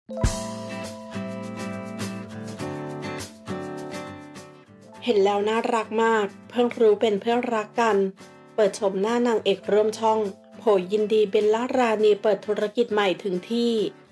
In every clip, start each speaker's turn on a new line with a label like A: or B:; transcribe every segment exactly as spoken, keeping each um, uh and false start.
A: เห็นแล้วน่ารักมากเพิ่งรู้เป็นเพื่อนรักกันเปิดชมหน้านางเอกร่วมช่องโผยินดีเบลล่ารานีเปิดธุรกิจใหม่ถึงที่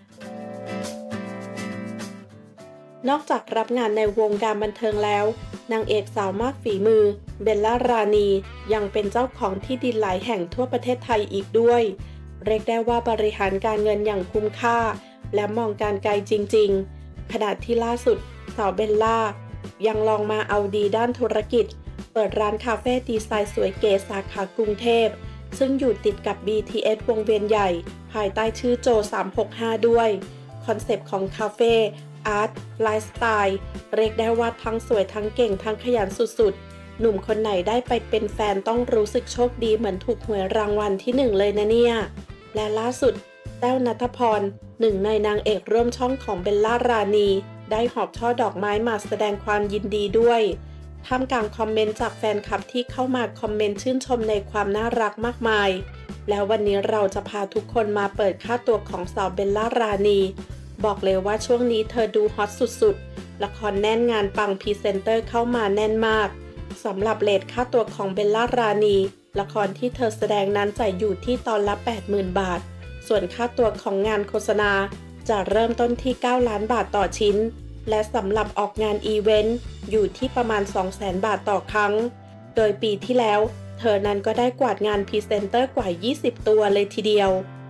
A: นอกจากรับงานในวงการบันเทิงแล้วนางเอกสาวมากฝีมือเบลล่ารานียังเป็นเจ้าของที่ดินหลายแห่งทั่วประเทศไทยอีกด้วยเรียกได้ว่าบริหารการเงินอย่างคุ้มค่าและมองการไกลจริงๆขณะที่ล่าสุดสาวเบลล่ายังลองมาเอาดีด้านธุรกิจเปิดร้านคาเฟ่ดีไซน์สวยเก๋สาขากรุงเทพซึ่งอยู่ติดกับ บี ที เอส วงเวียนใหญ่ภายใต้ชื่อโจสามหกห้าด้วยคอนเซปต์ของคาเฟ่อาร์ตไลฟ์สไตล์เรียกได้ว่าทั้งสวยทั้งเก่งทั้งขยันสุดๆหนุ่มคนไหนได้ไปเป็นแฟนต้องรู้สึกโชคดีเหมือนถูกหวยรางวัลที่หนึ่งเลยนะเนี่ยและล่าสุดแต้วณัฐพรหนึ่งในนางเอกร่วมช่องของเบลล่ารานีได้หอบช่อดอกไม้มาแสดงความยินดีด้วยท่ามกลางคอมเมนต์จากแฟนคลับที่เข้ามาคอมเมนต์ชื่นชมในความน่ารักมากมายแล้ววันนี้เราจะพาทุกคนมาเปิดค่าตัวของสาวเบลล่ารานีบอกเลยว่าช่วงนี้เธอดูฮอตสุดๆละครแน่นงานปังพรีเซนเตอร์เข้ามาแน่นมากสำหรับเรทค่าตัวของเบลล่ารานีละครที่เธอแสดงนั้นจะอยู่ที่ตอนละ แปดหมื่น บาทส่วนค่าตัวของงานโฆษณาจะเริ่มต้นที่เก้าล้านบาทต่อชิ้นและสำหรับออกงานอีเวนต์อยู่ที่ประมาณ สองแสน บาทต่อครั้งโดยปีที่แล้วเธอนั้นก็ได้กวาดงานพรีเซนเตอร์กว่ายี่สิบตัวเลยทีเดียว